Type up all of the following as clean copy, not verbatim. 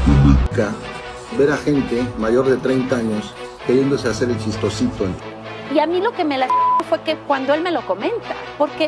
Ver a gente mayor de 30 años queriéndose hacer el chistosito. Y a mí lo que me la fue que cuando él me lo comenta, porque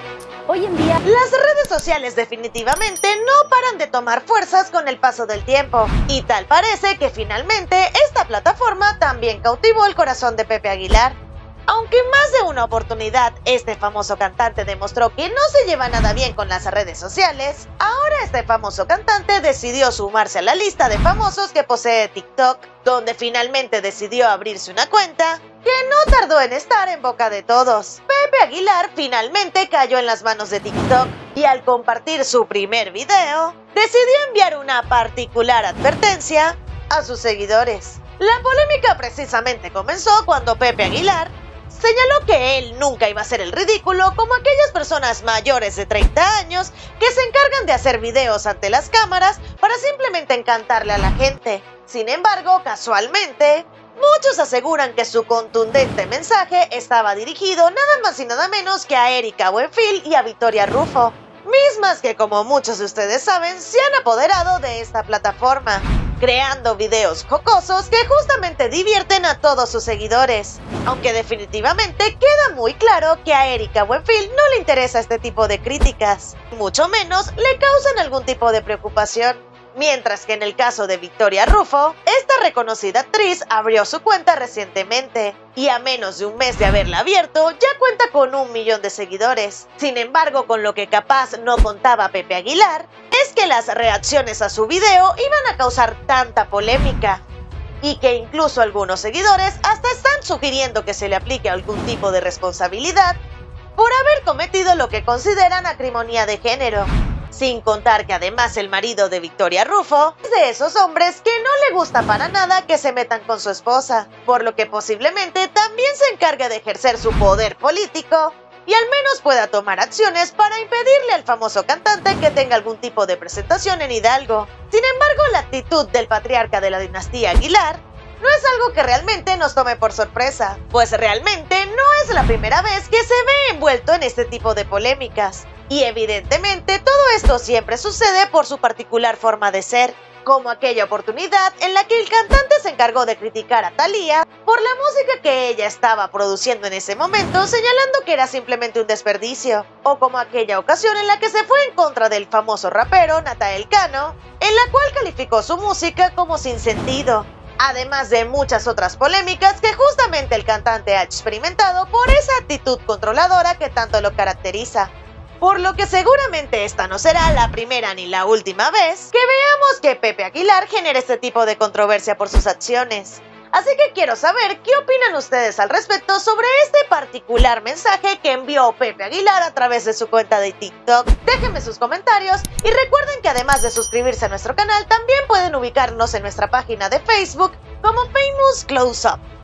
hoy en día las redes sociales definitivamente no paran de tomar fuerzas con el paso del tiempo. Y tal parece que finalmente esta plataforma también cautivó el corazón de Pepe Aguilar. Aunque más de una oportunidad este famoso cantante demostró que no se lleva nada bien con las redes sociales, ahora este famoso cantante decidió sumarse a la lista de famosos que posee TikTok, donde finalmente decidió abrirse una cuenta que no tardó en estar en boca de todos. Pepe Aguilar finalmente cayó en las manos de TikTok y al compartir su primer video, decidió enviar una particular advertencia a sus seguidores. La polémica precisamente comenzó cuando Pepe Aguilar señaló que él nunca iba a hacer el ridículo como aquellas personas mayores de 30 años que se encargan de hacer videos ante las cámaras para simplemente encantarle a la gente. Sin embargo, casualmente, muchos aseguran que su contundente mensaje estaba dirigido nada más y nada menos que a Erika Buenfil y a Victoria Rufo, mismas que, como muchos de ustedes saben, se han apoderado de esta plataforma, creando videos jocosos que justamente divierten a todos sus seguidores. Aunque definitivamente queda muy claro que a Erika Buenfil no le interesa este tipo de críticas, mucho menos le causan algún tipo de preocupación. Mientras que en el caso de Victoria Rufo, esta reconocida actriz abrió su cuenta recientemente y a menos de un mes de haberla abierto ya cuenta con 1 millón de seguidores. Sin embargo, con lo que capaz no contaba Pepe Aguilar es que las reacciones a su video iban a causar tanta polémica y que incluso algunos seguidores hasta están sugiriendo que se le aplique algún tipo de responsabilidad por haber cometido lo que consideran acrimonía de género. Sin contar que además el marido de Victoria Rufo es de esos hombres que no le gusta para nada que se metan con su esposa, por lo que posiblemente también se encargue de ejercer su poder político y al menos pueda tomar acciones para impedirle al famoso cantante que tenga algún tipo de presentación en Hidalgo. Sin embargo, la actitud del patriarca de la dinastía Aguilar no es algo que realmente nos tome por sorpresa, pues realmente no es la primera vez que se ve envuelto en este tipo de polémicas. Y evidentemente todo esto siempre sucede por su particular forma de ser, como aquella oportunidad en la que el cantante se encargó de criticar a Thalía por la música que ella estaba produciendo en ese momento, señalando que era simplemente un desperdicio, o como aquella ocasión en la que se fue en contra del famoso rapero Nathanael Cano, en la cual calificó su música como sin sentido. Además de muchas otras polémicas que justamente el cantante ha experimentado por esa actitud controladora que tanto lo caracteriza. Por lo que seguramente esta no será la primera ni la última vez que veamos que Pepe Aguilar genere este tipo de controversia por sus acciones. Así que quiero saber qué opinan ustedes al respecto sobre este particular mensaje que envió Pepe Aguilar a través de su cuenta de TikTok. Déjenme sus comentarios y recuerden que además de suscribirse a nuestro canal, también pueden ubicarnos en nuestra página de Facebook como Famous Close Up.